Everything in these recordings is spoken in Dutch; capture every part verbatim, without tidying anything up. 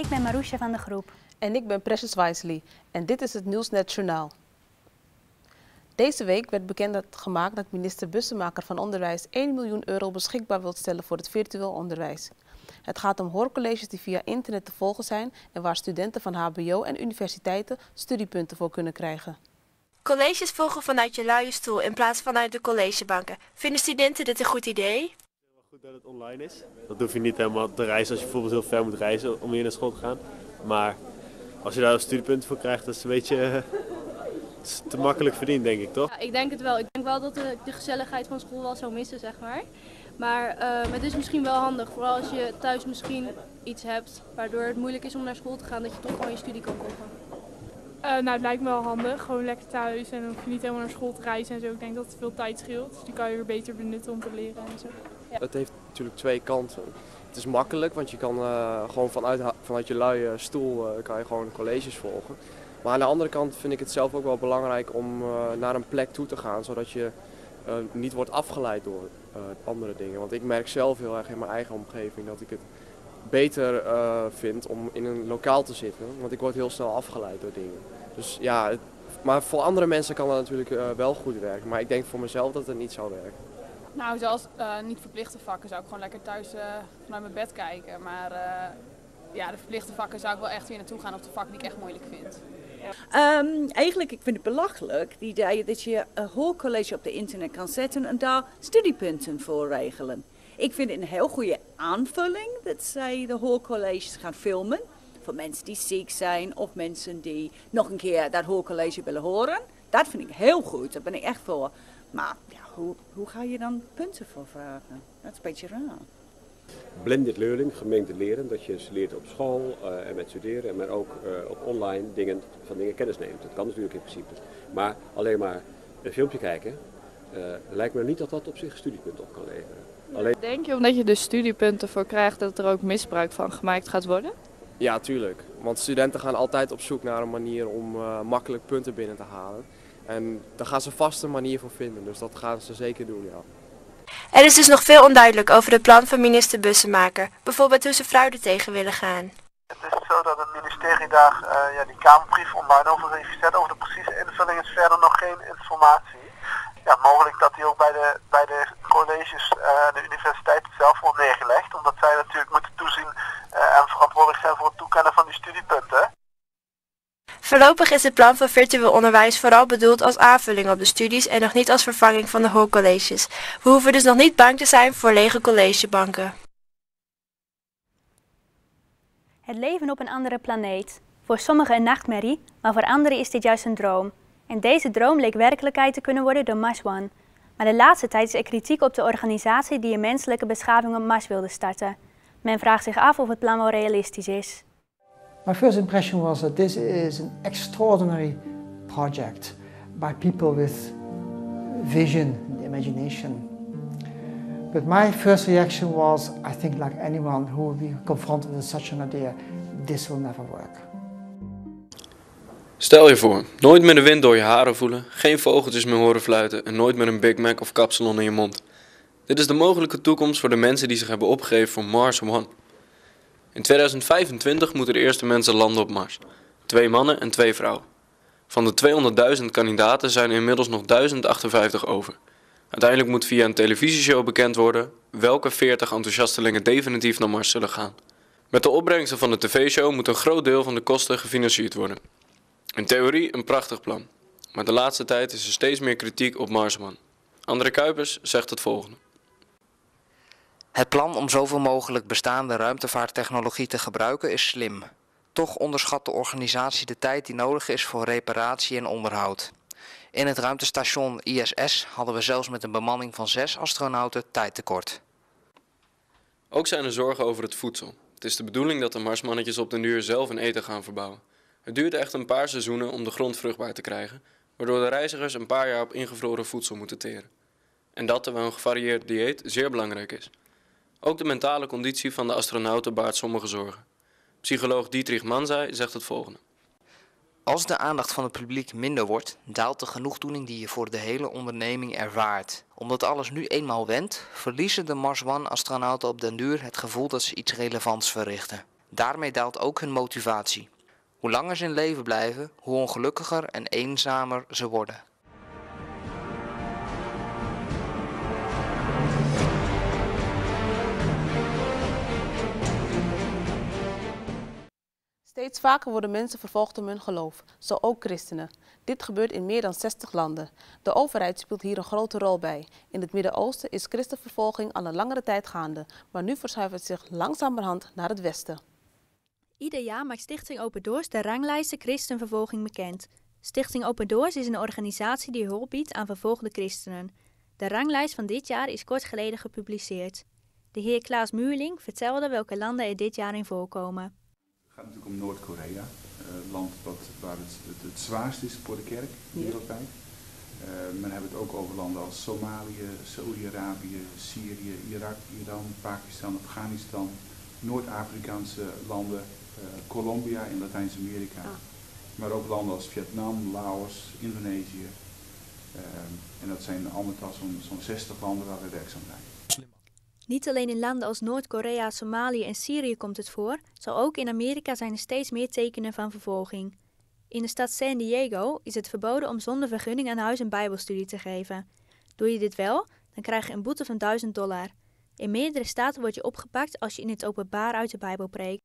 Ik ben Maroesja van de groep. En ik ben Precious Wisely en dit is het Nieuwsnet Journaal. Deze week werd bekend gemaakt dat minister Bussemaker van Onderwijs één miljoen euro beschikbaar wil stellen voor het virtueel onderwijs. Het gaat om hoorcolleges die via internet te volgen zijn en waar studenten van H B O en universiteiten studiepunten voor kunnen krijgen. Colleges volgen vanuit je luie stoel in plaats van uit de collegebanken. Vinden studenten dit een goed idee? Het is wel goed dat het online is. Dat hoef je niet helemaal te reizen als je bijvoorbeeld heel ver moet reizen om hier naar school te gaan. Maar als je daar studiepunten voor krijgt, dat is een beetje te makkelijk verdiend, denk ik, toch? Ja, ik denk het wel. Ik denk wel dat de, de gezelligheid van school wel zou missen, zeg maar. Maar uh, het is misschien wel handig, vooral als je thuis misschien iets hebt waardoor het moeilijk is om naar school te gaan, dat je toch gewoon je studie kan volgen. Uh, nou, het lijkt me wel handig. Gewoon lekker thuis en dan hoef je niet helemaal naar school te reizen en zo. Ik denk dat het veel tijd scheelt. Dus die kan je weer beter benutten om te leren en zo. Ja. Het heeft natuurlijk twee kanten. Het is makkelijk, want je kan uh, gewoon vanuit, vanuit je luie stoel uh, kan je gewoon colleges volgen. Maar aan de andere kant vind ik het zelf ook wel belangrijk om uh, naar een plek toe te gaan, zodat je uh, niet wordt afgeleid door uh, andere dingen. Want ik merk zelf heel erg in mijn eigen omgeving dat ik het beter uh, vind om in een lokaal te zitten, want ik word heel snel afgeleid door dingen. Dus ja, het, maar voor andere mensen kan dat natuurlijk uh, wel goed werken, maar ik denk voor mezelf dat het niet zou werken. Nou, zelfs uh, niet verplichte vakken zou ik gewoon lekker thuis uh, vanuit mijn bed kijken, maar uh, ja, de verplichte vakken zou ik wel echt weer naartoe gaan op de vakken die ik echt moeilijk vind. Ja. Um, eigenlijk, ik vind het belachelijk, die idee dat je een hoorcollege op de internet kan zetten en daar studiepunten voor regelen. Ik vind het een heel goede aanvulling dat zij de hoorcolleges gaan filmen. Voor mensen die ziek zijn of mensen die nog een keer dat hoorcollege willen horen. Dat vind ik heel goed, daar ben ik echt voor. Maar ja, hoe, hoe ga je dan punten voor vragen? Dat is een beetje raar. Blended learning, gemengd leren, dat je leert op school uh, en met studeren, maar ook uh, op online dingen, van dingen kennis neemt. Dat kan natuurlijk in principe. Maar alleen maar een filmpje kijken, uh, lijkt me niet dat dat op zich studiepunten op kan leveren. Alleen... Denk je omdat je er studiepunten voor krijgt dat er ook misbruik van gemaakt gaat worden? Ja, tuurlijk. Want studenten gaan altijd op zoek naar een manier om uh, makkelijk punten binnen te halen. En daar gaan ze vast een manier voor vinden, dus dat gaan ze zeker doen, ja. Er is dus nog veel onduidelijk over het plan van minister Bussemaker, bijvoorbeeld hoe ze fraude tegen willen gaan. Het is zo dat het ministerie daar uh, ja, die Kamerbrief online over heeft gezet. Over de precieze invulling is verder nog geen informatie. Ja, mogelijk dat die ook bij de, bij de colleges en uh, de universiteiten zelf wordt neergelegd, omdat zij natuurlijk moeten toezien uh, en verantwoordelijk zijn voor het toekennen van die studiepunten. Voorlopig is het plan voor virtueel onderwijs vooral bedoeld als aanvulling op de studies en nog niet als vervanging van de hoorcolleges. We hoeven dus nog niet bang te zijn voor lege collegebanken. Het leven op een andere planeet. Voor sommigen een nachtmerrie, maar voor anderen is dit juist een droom. En deze droom leek werkelijkheid te kunnen worden door Mars One. Maar de laatste tijd is er kritiek op de organisatie die een menselijke beschaving op Mars wilde starten. Men vraagt zich af of het plan wel realistisch is. My first impression was that this is an extraordinary project by people with vision and imagination. But my first reaction was, I think like anyone who will be confronted with such an idea, this will never work. Stel je voor, nooit meer de wind door je haren voelen, geen vogeltjes meer horen fluiten en nooit meer een Big Mac of kapsalon in je mond. Dit is de mogelijke toekomst voor de mensen die zich hebben opgegeven voor Mars One. In tweeduizend vijfentwintig moeten de eerste mensen landen op Mars. Twee mannen en twee vrouwen. Van de tweehonderdduizend kandidaten zijn er inmiddels nog duizend achtenvijftig over. Uiteindelijk moet via een televisieshow bekend worden welke veertig enthousiastelingen definitief naar Mars zullen gaan. Met de opbrengsten van de tv-show moet een groot deel van de kosten gefinancierd worden. In theorie een prachtig plan. Maar de laatste tijd is er steeds meer kritiek op Mars One. André Kuipers zegt het volgende. Het plan om zoveel mogelijk bestaande ruimtevaarttechnologie te gebruiken is slim. Toch onderschat de organisatie de tijd die nodig is voor reparatie en onderhoud. In het ruimtestation I S S hadden we zelfs met een bemanning van zes astronauten tijdtekort. Ook zijn er zorgen over het voedsel. Het is de bedoeling dat de Marsmannetjes op den duur zelf een eten gaan verbouwen. Het duurt echt een paar seizoenen om de grond vruchtbaar te krijgen, waardoor de reizigers een paar jaar op ingevroren voedsel moeten teren. En dat terwijl een gevarieerd dieet zeer belangrijk is. Ook de mentale conditie van de astronauten baart sommige zorgen. Psycholoog Dietrich Manzai zegt het volgende. Als de aandacht van het publiek minder wordt, daalt de genoegdoening die je voor de hele onderneming ervaart. Omdat alles nu eenmaal wendt, verliezen de Mars One astronauten op den duur het gevoel dat ze iets relevants verrichten. Daarmee daalt ook hun motivatie. Hoe langer ze in leven blijven, hoe ongelukkiger en eenzamer ze worden. Steeds vaker worden mensen vervolgd om hun geloof, zo ook christenen. Dit gebeurt in meer dan zestig landen. De overheid speelt hier een grote rol bij. In het Midden-Oosten is christenvervolging al een langere tijd gaande, maar nu verschuift het zich langzamerhand naar het westen. Ieder jaar maakt Stichting Open Doors de ranglijsten christenvervolging bekend. Stichting Open Doors is een organisatie die hulp biedt aan vervolgde christenen. De ranglijst van dit jaar is kort geleden gepubliceerd. De heer Klaas Muurling vertelde welke landen er dit jaar in voorkomen. Het gaat natuurlijk om Noord-Korea, een land wat, waar het, het, het zwaarst is voor de kerk wereldwijd. Uh, men hebben het ook over landen als Somalië, Saoedi-Arabië, Syrië, Irak, Iran, Pakistan, Afghanistan, Noord-Afrikaanse landen, uh, Colombia in Latijns-Amerika. Ah. Maar ook landen als Vietnam, Laos, Indonesië. Uh, en dat zijn al met al zo'n zo'n zestig landen waar we werkzaam zijn. Niet alleen in landen als Noord-Korea, Somalië en Syrië komt het voor, zo ook in Amerika zijn er steeds meer tekenen van vervolging. In de stad San Diego is het verboden om zonder vergunning aan huis een bijbelstudie te geven. Doe je dit wel, dan krijg je een boete van duizend dollar. In meerdere staten word je opgepakt als je in het openbaar uit de Bijbel preekt.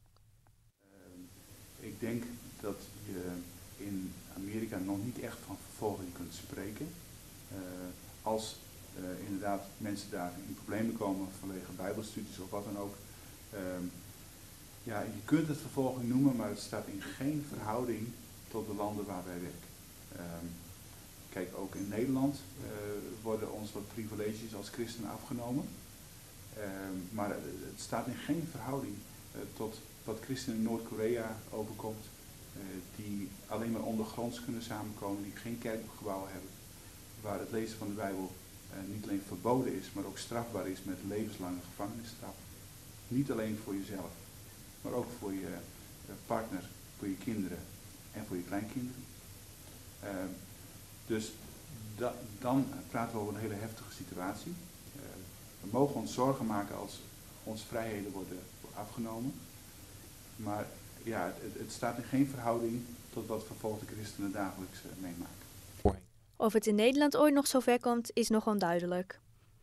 Uh, ik denk dat je in Amerika nog niet echt van vervolging kunt spreken. Uh, als Uh, inderdaad mensen daar in problemen komen vanwege bijbelstudies of wat dan ook. Uh, ja, je kunt het vervolging noemen, maar het staat in geen verhouding tot de landen waar wij werken. Uh, kijk, ook in Nederland uh, worden ons wat privileges als christenen afgenomen. Uh, maar het staat in geen verhouding uh, tot wat christenen in Noord-Korea overkomt. Uh, die alleen maar ondergronds kunnen samenkomen, die geen kerkgebouwen hebben. Waar het lezen van de Bijbel Uh, niet alleen verboden is, maar ook strafbaar is met levenslange gevangenisstraf. Niet alleen voor jezelf, maar ook voor je uh, partner, voor je kinderen en voor je kleinkinderen. Uh, dus da dan praten we over een hele heftige situatie. Uh, we mogen ons zorgen maken als onze vrijheden worden afgenomen. Maar ja, het, het staat in geen verhouding tot wat vervolgde christenen dagelijks uh, meemaken. Of het in Nederland ooit nog zover komt, is nog onduidelijk.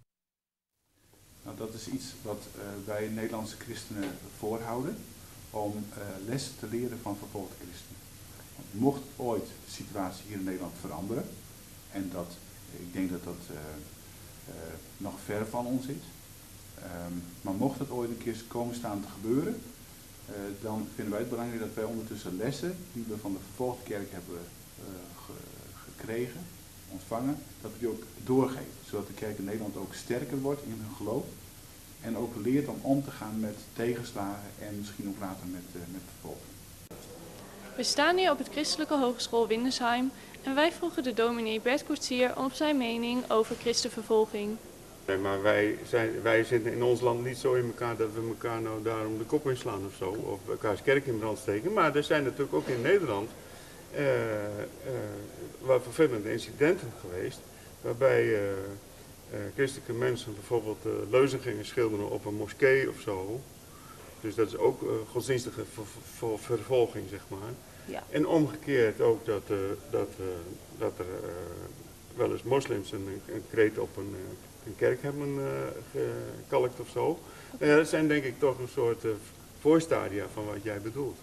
Nou, dat is iets wat uh, wij Nederlandse christenen voorhouden, om uh, les te leren van vervolgde christenen. Want mocht ooit de situatie hier in Nederland veranderen, en dat, ik denk dat dat uh, uh, nog ver van ons is, um, maar mocht het ooit een keer komen staan te gebeuren, uh, dan vinden wij het belangrijk dat wij ondertussen lessen die we van de vervolgde kerk hebben uh, ge gekregen, ontvangen, dat we die ook doorgeven, zodat de kerk in Nederland ook sterker wordt in hun geloof en ook leert om om te gaan met tegenslagen en misschien ook later met, uh, met vervolging. We staan hier op het Christelijke Hogeschool Windesheim en wij vroegen de dominee Bert Koetsier om zijn mening over christenvervolging. Nee, maar wij, zijn, wij zitten in ons land niet zo in elkaar dat we elkaar nou daarom de kop inslaan of zo, of elkaars kerk in brand steken, maar er zijn natuurlijk ook in Nederland Uh, uh, waar vervelende incidenten geweest, waarbij uh, uh, christelijke mensen bijvoorbeeld uh, leuzen gingen schilderen op een moskee of zo. Dus dat is ook uh, godsdienstige ver ver vervolging, zeg maar. Ja. En omgekeerd ook dat, uh, dat, uh, dat er uh, wel eens moslims een, een kreet op een, uh, een kerk hebben uh, gekalkt of zo. Okay. Uh, dat zijn denk ik toch een soort uh, voorstadia van wat jij bedoelt.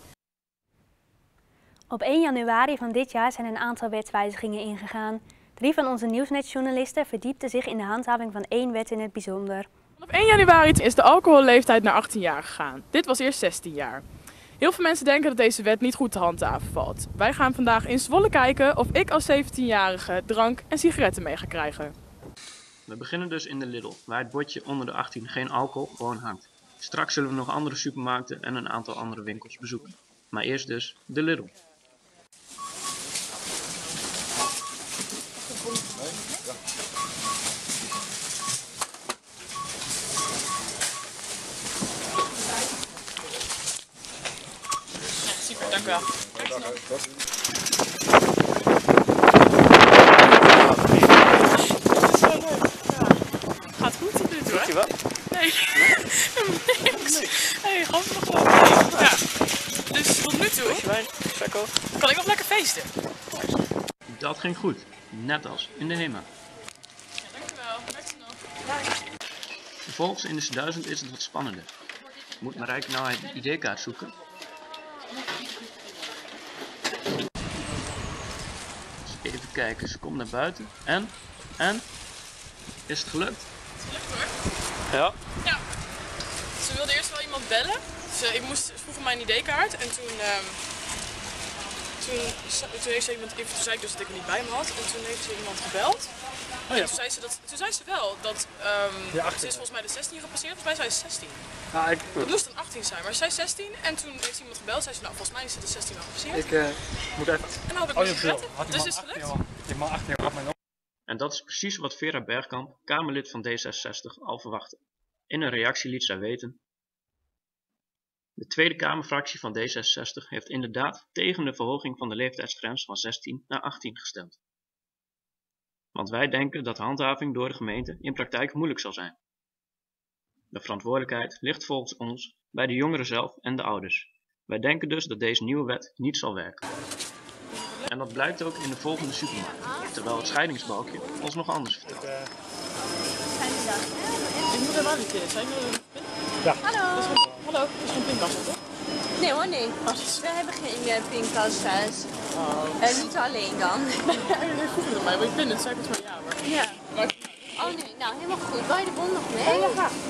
Op één januari van dit jaar zijn een aantal wetswijzigingen ingegaan. Drie van onze Nieuwsnet-journalisten verdiepten zich in de handhaving van één wet in het bijzonder. Op één januari is de alcoholleeftijd naar achttien jaar gegaan. Dit was eerst zestien jaar. Heel veel mensen denken dat deze wet niet goed te handhaven valt. Wij gaan vandaag in Zwolle kijken of ik als zeventienjarige drank en sigaretten mee ga krijgen. We beginnen dus in de Lidl, waar het bordje onder de achttien geen alcohol gewoon hangt. Straks zullen we nog andere supermarkten en een aantal andere winkels bezoeken. Maar eerst dus de Lidl. Super, dank u wel. Gaat goed tot nu toe, hè? Weet je wat? Nee, niks. Hé, hey, gewoon nog wel. Marco. Dan kan ik nog lekker feesten. Dat ging goed, net als in de HEMA. Ja, dankjewel. Merci nog. Vervolgens in de duizend is het wat spannender. Moet Marijke nou een I D-kaart zoeken? Dus even kijken, ze komt naar buiten. En? En? Is het gelukt? Het is gelukt hoor. Ja. Ja. Ze wilde eerst wel iemand bellen. Dus, uh, ik moest ze vroegen mijn I D-kaart en toen, um, toen, toen heeft ze iemand, toen zei ik dus dat ik hem niet bij me had en toen heeft ze iemand gebeld. Oh ja. En toen zei ze, dat, toen zei ze wel dat, um, ja, ze is volgens mij de zestien gepasseerd, volgens mij zei ze zestien. Ja, ik... Het moest een achttien zijn, maar ze zei zestien en toen heeft iemand gebeld, zei ze nou volgens mij is ze de zestien al gepasseerd. Ik uh, moet even... En nou heb ik oh, niet gelet, dus is het gelukt. Je mag achttien jaar mijn op. En dat is precies wat Vera Bergkamp, Kamerlid van D zesenzestig, al verwachtte. In een reactie liet zij weten: de Tweede Kamerfractie van D zesenzestig heeft inderdaad tegen de verhoging van de leeftijdsgrens van zestien naar achttien gestemd. Want wij denken dat handhaving door de gemeente in praktijk moeilijk zal zijn. De verantwoordelijkheid ligt volgens ons bij de jongeren zelf en de ouders. Wij denken dus dat deze nieuwe wet niet zal werken. En dat blijkt ook in de volgende supermarkt, terwijl het scheidingsbalkje ons nog anders vertelt. Ik moet er wel een keer zijn. Ja. Hallo. Hallo, het is geen pinktas, toch? Nee hoor, nee. We hebben geen uh, pinktas thuis. Oh. Uh, niet alleen dan. Nee, vroeg het mij, maar ik ben het, zei ik het maar ja hoor. Ja. Maar... Oh nee, nou helemaal goed. Wil je de bon nog mee? Ja, ja, graag.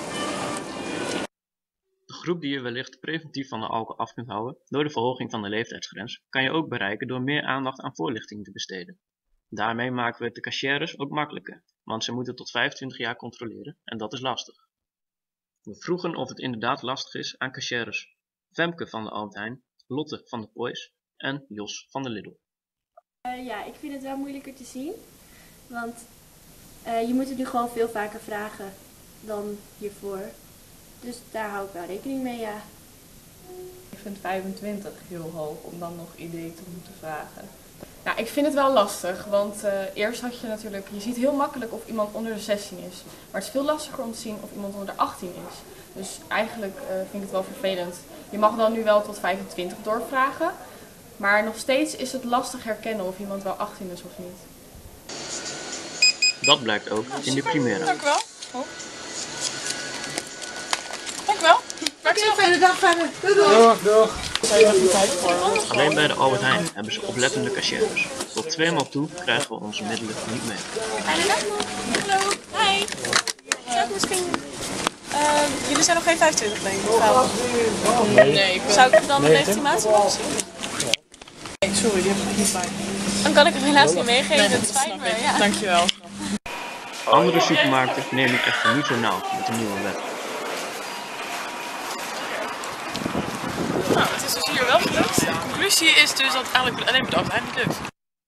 De groep die je wellicht preventief van de alcohol af kunt houden door de verhoging van de leeftijdsgrens, kan je ook bereiken door meer aandacht aan voorlichting te besteden. Daarmee maken we het de cashiers ook makkelijker, want ze moeten tot vijfentwintig jaar controleren en dat is lastig. We vroegen of het inderdaad lastig is aan cashiers. Femke van de Albert Heijn, Lotte van de Poys en Jos van de Lidl. Uh, ja, ik vind het wel moeilijker te zien, want uh, je moet het nu gewoon veel vaker vragen dan hiervoor. Dus daar hou ik wel rekening mee, ja. Ik vind vijfentwintig heel hoog om dan nog I D te moeten vragen. Nou, ik vind het wel lastig, want uh, eerst had je natuurlijk, je ziet heel makkelijk of iemand onder de zestien is. Maar het is veel lastiger om te zien of iemand onder de achttien is. Dus eigenlijk uh, vind ik het wel vervelend. Je mag dan nu wel tot vijfentwintig doorvragen, maar nog steeds is het lastig herkennen of iemand wel achttien is of niet. Dat blijkt ook in de primaire. Dank u wel. Oh. Dank u wel. Maak een fijne dag verder. Doei doei. Doeg, doeg. Alleen bij de Albert Heijn hebben ze oplettende cashiers. Tot twee maal toe krijgen we onze middelen niet mee. Fijne dag nog. Hallo. Hi. Zou ik misschien... Uh, jullie zijn nog geen vijfentwintig, denk ik. Nee. Nee, ik ben... Zou ik dan de legitimatie mogen zien? Nee, sorry, die heb ik niet bij. Dan kan ik hem helaas niet meegeven, Nee, het spijt me. Ja. Dankjewel. Andere supermarkten nemen het echter niet zo nauw met de nieuwe wet. Nou, het is dus hier wel gelukt. De conclusie is dus dat het eigenlijk alleen met de Albert Heijn niet lukt.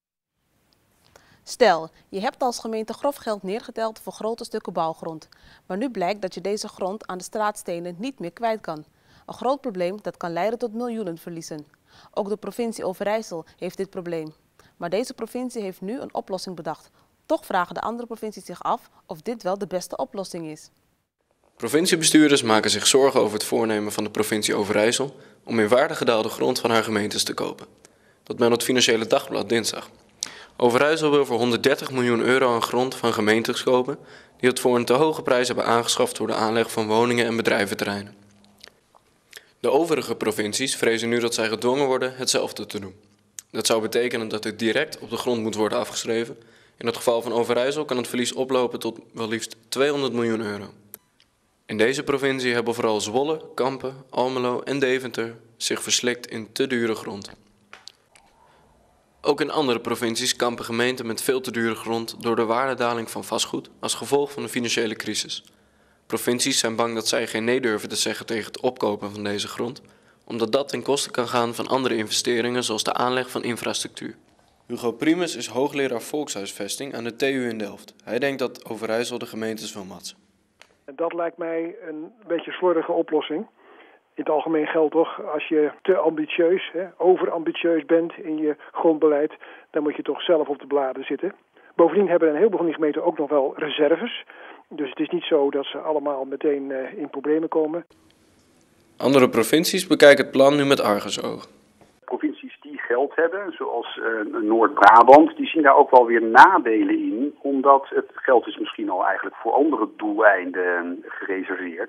Stel, je hebt als gemeente grof geld neergeteld voor grote stukken bouwgrond. Maar nu blijkt dat je deze grond aan de straatstenen niet meer kwijt kan. Een groot probleem dat kan leiden tot miljoenenverliezen. Ook de provincie Overijssel heeft dit probleem. Maar deze provincie heeft nu een oplossing bedacht. Toch vragen de andere provincies zich af of dit wel de beste oplossing is. Provinciebestuurders maken zich zorgen over het voornemen van de provincie Overijssel om in waarde gedaalde grond van haar gemeentes te kopen. Dat meldt het Financiële Dagblad dinsdag. Overijssel wil voor honderddertig miljoen euro aan grond van gemeentes kopen die het voor een te hoge prijs hebben aangeschaft door de aanleg van woningen en bedrijventerreinen. De overige provincies vrezen nu dat zij gedwongen worden hetzelfde te doen. Dat zou betekenen dat het direct op de grond moet worden afgeschreven. In het geval van Overijssel kan het verlies oplopen tot wel liefst tweehonderd miljoen euro. In deze provincie hebben vooral Zwolle, Kampen, Almelo en Deventer zich verslikt in te dure grond. Ook in andere provincies kampen gemeenten met veel te dure grond door de waardedaling van vastgoed als gevolg van de financiële crisis. Provincies zijn bang dat zij geen nee durven te zeggen tegen het opkopen van deze grond, omdat dat ten koste kan gaan van andere investeringen zoals de aanleg van infrastructuur. Hugo Primus is hoogleraar volkshuisvesting aan de T U in Delft. Hij denkt dat Overijssel de gemeentes wil matsen. Dat lijkt mij een beetje een slordige oplossing. In het algemeen geldt toch, als je te ambitieus, hè, overambitieus bent in je grondbeleid, dan moet je toch zelf op de bladen zitten. Bovendien hebben een heleboel van die gemeenten ook nog wel reserves. Dus het is niet zo dat ze allemaal meteen uh, in problemen komen. Andere provincies bekijken het plan nu met argusogen. Provincies die geld hebben, zoals uh, Noord-Brabant, die zien daar ook wel weer nadelen in, omdat het geld is misschien al eigenlijk voor andere doeleinden gereserveerd.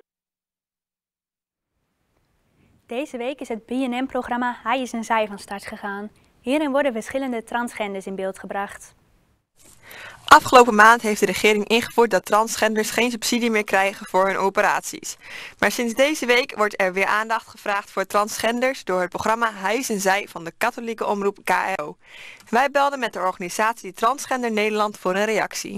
Deze week is het B en M-programma Hij is een Zij van start gegaan. Hierin worden verschillende transgenders in beeld gebracht. Afgelopen maand heeft de regering ingevoerd dat transgenders geen subsidie meer krijgen voor hun operaties. Maar sinds deze week wordt er weer aandacht gevraagd voor transgenders door het programma Hij is een Zij van de katholieke omroep K R O. Wij belden met de organisatie Transgender Nederland voor een reactie.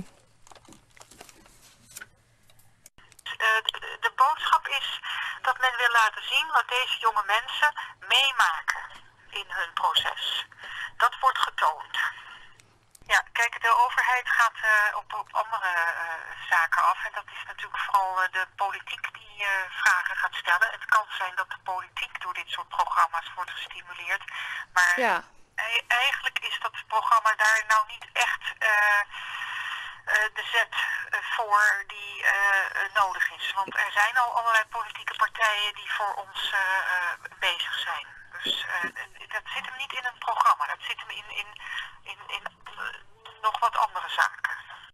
De, de boodschap is dat men wil laten zien wat deze jonge mensen meemaken in hun proces. Dat wordt getoond. Ja, kijk, de overheid gaat uh, op, op andere uh, zaken af. En dat is natuurlijk vooral uh, de politiek die uh, vragen gaat stellen. Het kan zijn dat de politiek door dit soort programma's wordt gestimuleerd. Maar ja. e- eigenlijk is dat programma daar nou niet echt uh, uh, de zet uh, voor die uh, uh, nodig is. Want er zijn al allerlei politieke partijen die voor ons uh, uh, bezig zijn. Dus uh, dat zit hem niet in een programma, dat zit hem in, in, in, in uh, nog wat andere zaken.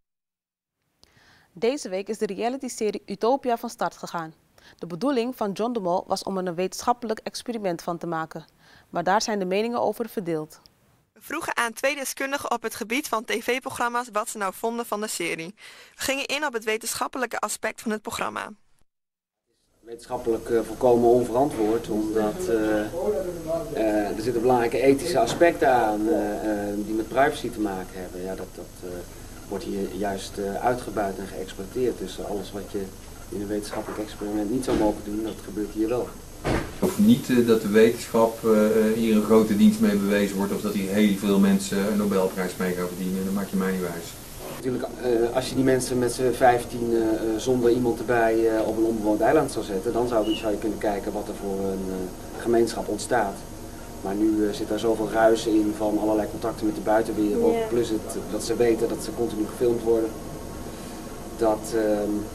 Deze week is de realityserie Utopia van start gegaan. De bedoeling van John de Mol was om er een wetenschappelijk experiment van te maken. Maar daar zijn de meningen over verdeeld. We vroegen aan twee deskundigen op het gebied van tv-programma's wat ze nou vonden van de serie. We gingen in op het wetenschappelijke aspect van het programma. Wetenschappelijk uh, volkomen onverantwoord, omdat uh, uh, er zitten belangrijke ethische aspecten aan uh, uh, die met privacy te maken hebben. Ja, dat dat uh, wordt hier juist uh, uitgebuit en geëxploiteerd. Dus alles wat je in een wetenschappelijk experiment niet zou mogen doen, dat gebeurt hier wel. Of niet uh, dat de wetenschap uh, hier een grote dienst mee bewezen wordt of dat hier heel veel mensen een Nobelprijs mee gaan verdienen, dat maakt je mij niet wijs. Natuurlijk, uh, als je die mensen met z'n vijftien uh, zonder iemand erbij uh, op een onbewoond eiland zou zetten, dan zou, zou je kunnen kijken wat er voor een uh, gemeenschap ontstaat. Maar nu uh, zit daar zoveel ruis in van allerlei contacten met de buitenwereld, yeah. plus het, dat ze weten dat ze continu gefilmd worden, dat, uh,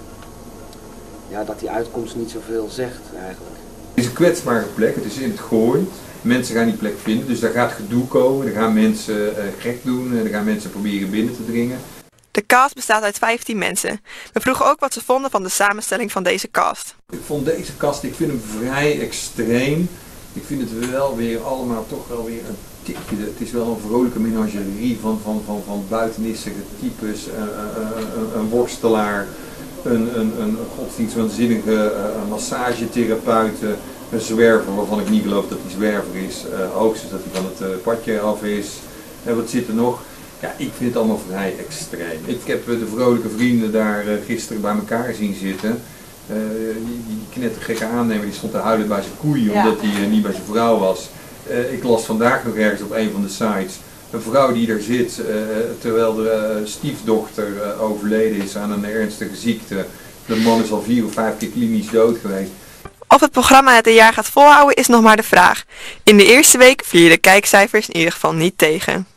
ja, dat die uitkomst niet zoveel zegt eigenlijk. Het is een kwetsbare plek, het is in het gooi. Mensen gaan die plek vinden, dus daar gaat gedoe komen, er gaan mensen uh, gek doen, er gaan mensen proberen binnen te dringen. De cast bestaat uit vijftien mensen. We vroegen ook wat ze vonden van de samenstelling van deze cast. Ik vond deze cast, ik vind hem vrij extreem. Ik vind het wel weer allemaal toch wel weer een tikje. Het is wel een vrolijke menagerie van, van, van, van buitenissige types, uh, uh, uh, een worstelaar, een, een, een godsdienstwaanzinnige uh, massagetherapeut, een zwerver waarvan ik niet geloof dat hij zwerver is, uh, hoogstens dat hij van het uh, padje af is. En wat zit er nog? Ja, ik vind het allemaal vrij extreem. Ik heb de vrolijke vrienden daar gisteren bij elkaar zien zitten. Uh, die, die knettergekke aannemer die stond te huilen bij zijn koeien ja. omdat hij uh, niet bij zijn vrouw was. Uh, ik las vandaag nog ergens op een van de sites een vrouw die er zit uh, terwijl de uh, stiefdochter uh, overleden is aan een ernstige ziekte. De man is al vier of vijf keer klinisch dood geweest. Of het programma het een jaar gaat volhouden is nog maar de vraag. In de eerste week vielen de kijkcijfers in ieder geval niet tegen.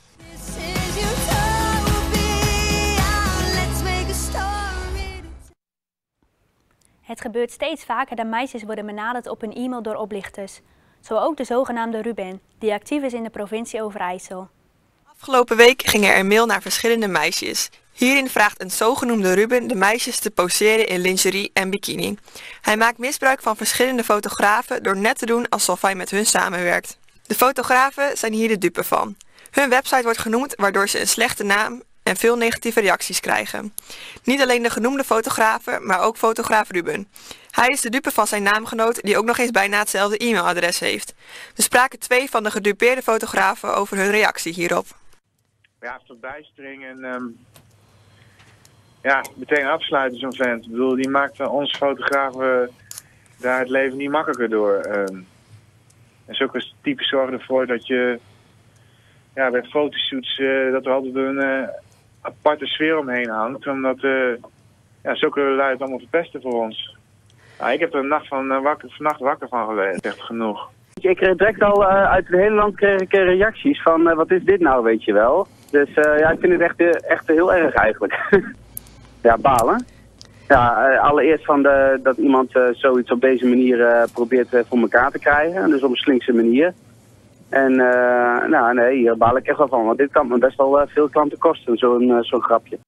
Het gebeurt steeds vaker dat meisjes worden benaderd op een e-mail door oplichters. Zo ook de zogenaamde Ruben, die actief is in de provincie Overijssel. Afgelopen week ging er een mail naar verschillende meisjes. Hierin vraagt een zogenoemde Ruben de meisjes te poseren in lingerie en bikini. Hij maakt misbruik van verschillende fotografen door net te doen alsof hij met hun samenwerkt. De fotografen zijn hier de dupe van. Hun website wordt genoemd waardoor ze een slechte naam en veel negatieve reacties krijgen. Niet alleen de genoemde fotografen, maar ook fotograaf Ruben. Hij is de dupe van zijn naamgenoot die ook nog eens bijna hetzelfde e-mailadres heeft. We spraken twee van de gedupeerde fotografen over hun reactie hierop. Ja, verbijstering en um, ja, meteen afsluiten zo'n vent. Ik bedoel, die maakt uh, onze fotografen daar het leven niet makkelijker door. Um, en zulke typen zorgen ervoor dat je ja, bij fotoshoots uh, dat er altijd een uh, aparte sfeer omheen hangt. Omdat uh, ja, zulke lui het allemaal verpesten voor ons. Nou, ik heb er een nacht van, uh, wakker, vannacht wakker van geweest, echt genoeg. Ik kreeg direct al uh, uit het hele land kreeg ik reacties van uh, wat is dit nou, weet je wel. Dus uh, ja, ik vind het echt, echt heel erg eigenlijk. Ja, balen. Ja, uh, allereerst van de, dat iemand uh, zoiets op deze manier uh, probeert uh, voor elkaar te krijgen. Dus op een slinkse manier. En uh, nou nee, hier baal ik echt wel van, want dit kan me best wel uh, veel klanten kosten, zo'n uh, zo'n grapje.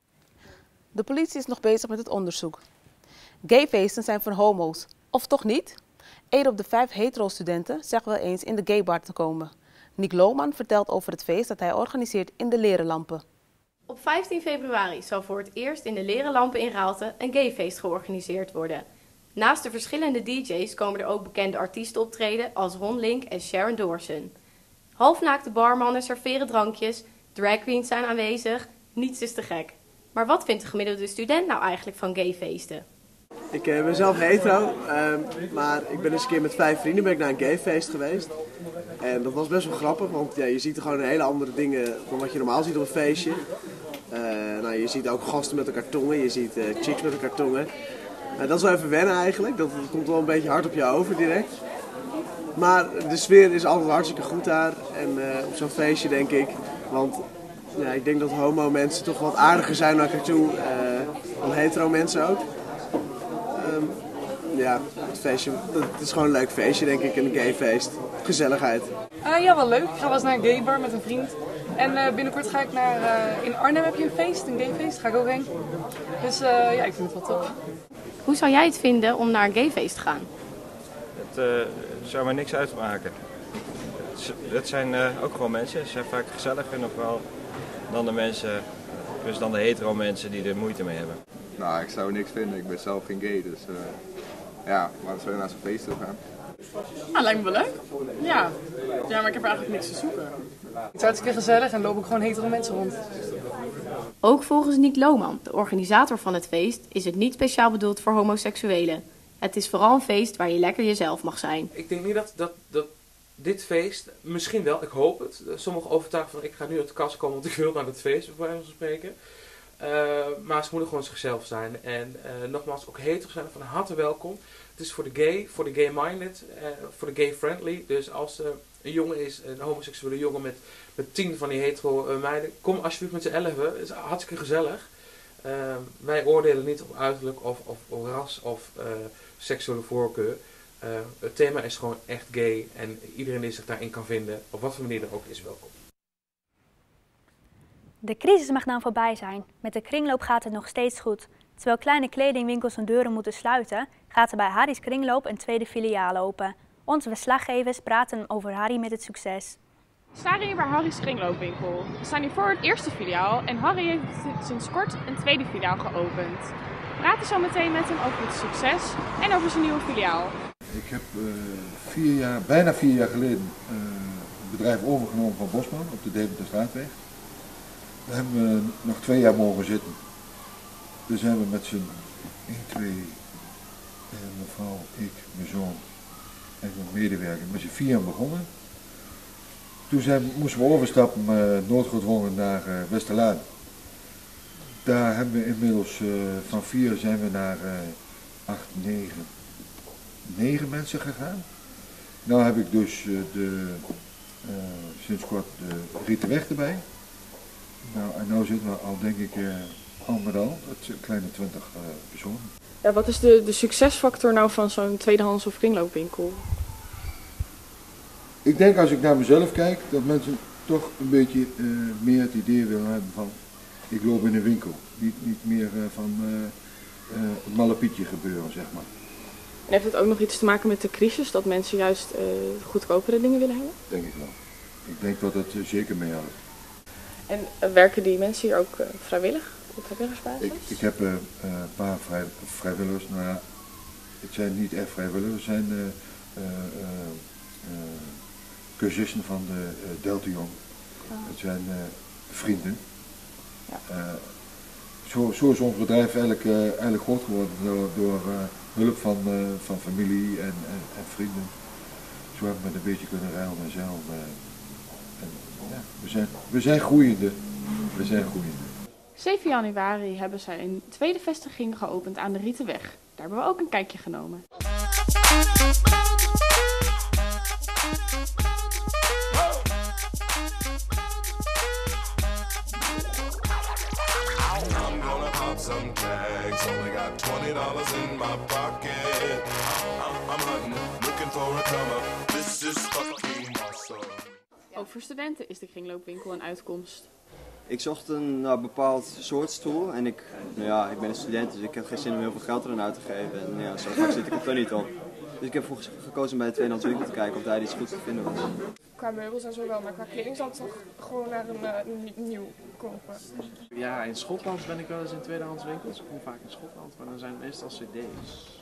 De politie is nog bezig met het onderzoek. Gayfeesten zijn voor homo's, of toch niet? Eén op de vijf hetero-studenten zegt wel eens in de gaybar te komen. Nick Lohman vertelt over het feest dat hij organiseert in de Lerenlampen. Op vijftien februari zal voor het eerst in de Lerenlampen in Raalte een gayfeest georganiseerd worden. Naast de verschillende D J's komen er ook bekende artiesten optreden als Ron Link en Sharon Dawson. Halfnaakte barmannen serveren drankjes, drag queens zijn aanwezig, niets is te gek. Maar wat vindt de gemiddelde student nou eigenlijk van gayfeesten? Ik uh, ben zelf hetero, uh, maar ik ben eens een keer met vijf vrienden ben ik naar een gayfeest geweest. En dat was best wel grappig, want ja, je ziet er gewoon hele andere dingen dan wat je normaal ziet op een feestje. Uh, nou, je ziet ook gasten met elkaar tongen, je ziet uh, chicks met elkaar tongen. Uh, dat is wel even wennen eigenlijk, dat, dat komt wel een beetje hard op je over direct. Maar de sfeer is altijd hartstikke goed daar en uh, op zo'n feestje denk ik. Want ja, ik denk dat homo mensen toch wat aardiger zijn naar elkaar toe uh, dan hetero mensen ook. Um, ja, het feestje, het is gewoon een leuk feestje denk ik, een gayfeest. Gezelligheid. Uh, ja, wel leuk. Ik ga wel eens naar een gaybar met een vriend. En uh, binnenkort ga ik naar, uh, in Arnhem heb je een feest, een gayfeest, daar ga ik ook heen. Dus uh, ja, ik vind het wel top. Hoe zou jij het vinden om naar een gayfeest te gaan? Het uh, zou me niks uitmaken. Het, het zijn uh, ook gewoon mensen, ze zijn vaak gezelliger nog wel dan de mensen, dus dan de hetero mensen die er moeite mee hebben. Nou, ik zou niks vinden, ik ben zelf geen gay, dus uh, ja, maar we zullen naar zo'n feest toe gaan. Ah, lijkt me wel leuk. Ja. Ja, maar ik heb eigenlijk niks te zoeken. Het is hartstikke gezellig en loop ik gewoon hetero mensen rond. Ook volgens Nick Lohman, de organisator van het feest, is het niet speciaal bedoeld voor homoseksuelen. Het is vooral een feest waar je lekker jezelf mag zijn. Ik denk niet dat, dat, dat dit feest, misschien wel, ik hoop het. Sommigen overtuigen van ik ga nu uit de kast komen want ik wil naar het feest, bij wijze van spreken. Uh, maar ze moeten gewoon zichzelf zijn. En uh, nogmaals, ook hetero zijn van harte welkom. Het is voor de gay, voor de gay-minded, uh, voor de gay-friendly. Dus als er uh, een jongen is, een homoseksuele jongen met, met tien van die hetero uh, meiden, kom alsjeblieft met z'n elfen. Het is hartstikke gezellig. Uh, wij oordelen niet op uiterlijk of, of, of ras of uh, seksuele voorkeur. Uh, het thema is gewoon echt gay en iedereen die zich daarin kan vinden, op wat voor manier dan ook, is welkom. De crisis mag dan voorbij zijn. Met de kringloop gaat het nog steeds goed. Terwijl kleine kledingwinkels hun deuren moeten sluiten, gaat er bij Harry's Kringloop een tweede filiaal open. Onze verslaggevers praten over Harry met het succes. We staan hier bij Harry's Kringloopwinkel. We staan hier voor het eerste filiaal en Harry heeft sinds kort een tweede filiaal geopend. We praten zo meteen met hem over het succes en over zijn nieuwe filiaal. Ik heb uh, vier jaar, bijna vier jaar geleden uh, het bedrijf overgenomen van Bosman op de Deventerstraatweg. Daar hebben we nog twee jaar mogen zitten. Toen zijn we met z'n één, twee, en mevrouw, ik, mijn zoon en mijn medewerker met z'n vier begonnen. Toen zijn, moesten we overstappen uh, Noordgoedwongen naar uh, Westerlaan. Daar hebben we inmiddels uh, van vier zijn we naar uh, acht, negen, negen mensen gegaan. Nu heb ik dus uh, de, uh, sinds kort de Rietenweg erbij. Nou, en nu zitten we al denk ik uh, al met al, het kleine twintig uh, personen. Ja, wat is de, de succesfactor nou van zo'n tweedehands of kringloopwinkel? Ik denk als ik naar mezelf kijk, dat mensen toch een beetje uh, meer het idee willen hebben van ik loop in een winkel. Niet, niet meer uh, van uh, uh, het malle pietje gebeuren, zeg maar. En heeft het ook nog iets te maken met de crisis, dat mensen juist uh, goedkopere dingen willen hebben? Denk ik wel. Ik denk dat het uh, zeker meehelpt. En uh, werken die mensen hier ook uh, vrijwillig, op vrijwilligersbasis? Ik, ik heb uh, uh, een paar vrij, vrijwilligers, nou ja, het zijn niet echt vrijwilligers, het zijn uh, uh, uh, uh, cursisten van de uh, Delta Jong. Oh. Het zijn uh, vrienden. Ja. Uh, zo, zo is ons bedrijf eigenlijk, uh, eigenlijk groot geworden door, door uh, hulp van, uh, van familie en, en, en vrienden. Zo hebben we het een beetje kunnen ruilen en zelf. Uh, en, ja, we, zijn, we zijn groeiende. We zijn groeiende. zeven januari hebben zij een tweede vestiging geopend aan de Rietenweg. Daar hebben we ook een kijkje genomen. Some tags, only got twenty dollars in my pocket. I'm, I'm hunting, looking for a come up. This is fucking awesome. Ook voor studenten is de kringloopwinkel een uitkomst. Ik zocht een nou, bepaald soort stoel en ik, nou ja, ik ben een student, dus ik heb geen zin om heel veel geld eraan uit te geven. En ja, zo vaak zit ik er toch niet op. Dus ik heb voor gekozen om bij de tweedehands winkel te kijken of daar iets goeds te vinden was. Qua meubels en zo wel, maar qua kleding zal ik toch gewoon naar een uh, nieuw kopen. Ja, in Schotland ben ik wel eens in tweedehands winkels. Ik kom vaak in Schotland, maar dan zijn het meestal cd's.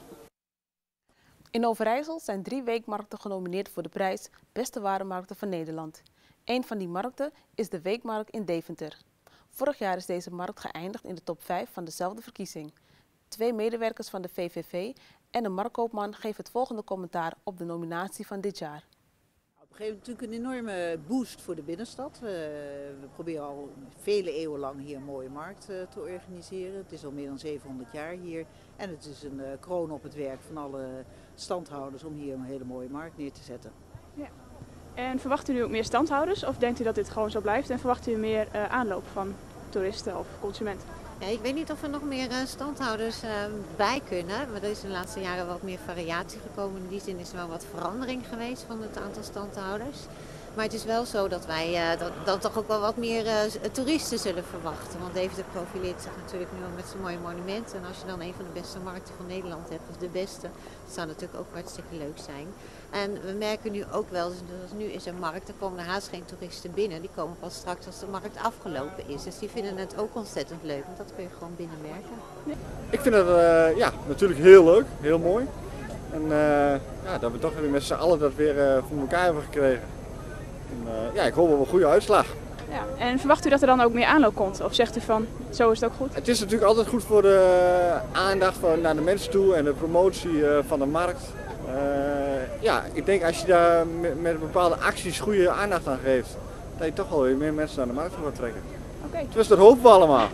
In Overijssel zijn drie weekmarkten genomineerd voor de prijs Beste Warenmarkten van Nederland. Een van die markten is de Weekmarkt in Deventer. Vorig jaar is deze markt geëindigd in de top vijf van dezelfde verkiezing. Twee medewerkers van de V V V en een marktkoopman geven het volgende commentaar op de nominatie van dit jaar. Op een gegeven moment natuurlijk een enorme boost voor de binnenstad. Uh, we proberen al vele eeuwen lang hier een mooie markt uh, te organiseren. Het is al meer dan zevenhonderd jaar hier. En het is een uh, kroon op het werk van alle standhouders om hier een hele mooie markt neer te zetten. Ja. En verwacht u nu ook meer standhouders of denkt u dat dit gewoon zo blijft en verwacht u meer uh, aanloop van toeristen of consumenten? Ja, ik weet niet of er nog meer uh, standhouders uh, bij kunnen, maar er is de laatste jaren wat meer variatie gekomen. In die zin is er wel wat verandering geweest van het aantal standhouders. Maar het is wel zo dat wij uh, dat, dat toch ook wel wat meer uh, toeristen zullen verwachten. Want Deventer profileert zich natuurlijk nu al met zijn mooie monumenten. En als je dan een van de beste markten van Nederland hebt, of de beste, dat zou natuurlijk ook hartstikke leuk zijn. En we merken nu ook wel, dus nu is er markt, er komen er haast geen toeristen binnen. Die komen pas straks als de markt afgelopen is. Dus die vinden het ook ontzettend leuk, want dat kun je gewoon binnen merken. Ik vind het uh, ja, natuurlijk heel leuk, heel mooi. En uh, ja, dat we toch weer met z'n allen dat weer uh, voor elkaar hebben gekregen. En, uh, ja, ik hoop op een goede uitslag. Ja, en verwacht u dat er dan ook meer aanloop komt? Of zegt u van, zo is het ook goed? Het is natuurlijk altijd goed voor de aandacht van, naar de mensen toe en de promotie uh, van de markt. Uh, ja, ik denk als je daar met, met bepaalde acties goede aandacht aan geeft, dat je toch wel weer meer mensen naar de markt gaat trekken. Okay. Dus dat hopen we allemaal.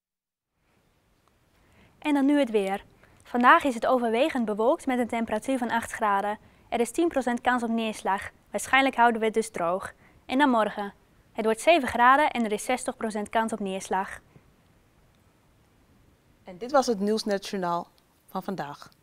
En dan nu het weer. Vandaag is het overwegend bewolkt met een temperatuur van acht graden. Er is tien procent kans op neerslag. Waarschijnlijk houden we het dus droog. En dan morgen. Het wordt zeven graden en er is zestig procent kans op neerslag. En dit was het Nieuwsnet Journaal van vandaag.